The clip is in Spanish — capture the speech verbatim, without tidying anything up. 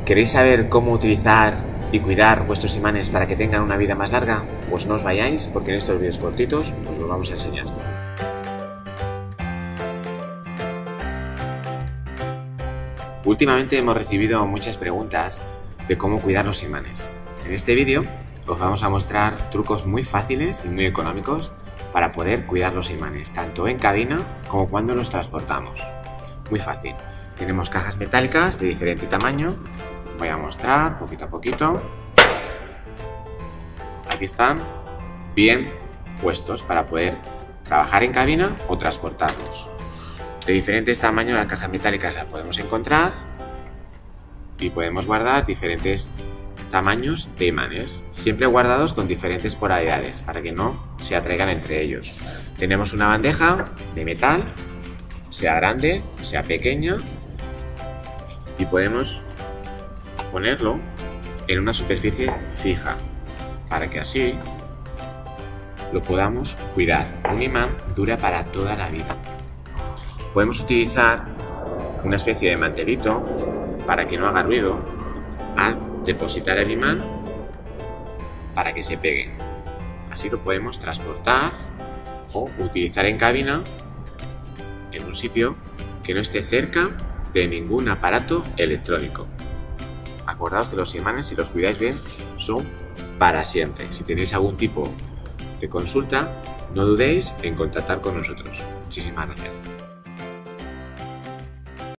¿Queréis saber cómo utilizar y cuidar vuestros imanes para que tengan una vida más larga? Pues no os vayáis, porque en estos vídeos cortitos os lo vamos a enseñar. Últimamente hemos recibido muchas preguntas de cómo cuidar los imanes. En este vídeo os vamos a mostrar trucos muy fáciles y muy económicos para poder cuidar los imanes, tanto en cabina como cuando los transportamos. Muy fácil. Tenemos cajas metálicas de diferente tamaño. Voy a mostrar poquito a poquito. Aquí están bien puestos para poder trabajar en cabina o transportarlos. De diferentes tamaños las cajas metálicas las podemos encontrar y podemos guardar diferentes tamaños de imanes, siempre guardados con diferentes polaridades para que no se atraigan entre ellos. Tenemos una bandeja de metal, sea grande, sea pequeña, y podemos ponerlo en una superficie fija para que así lo podamos cuidar. Un imán dura para toda la vida. Podemos utilizar una especie de mantelito para que no haga ruido al depositar el imán para que se pegue. Así lo podemos transportar o utilizar en cabina en un sitio que no esté cerca de ningún aparato electrónico. Acordaos que los imanes, si los cuidáis bien, son para siempre. Si tenéis algún tipo de consulta, no dudéis en contactar con nosotros. Muchísimas gracias.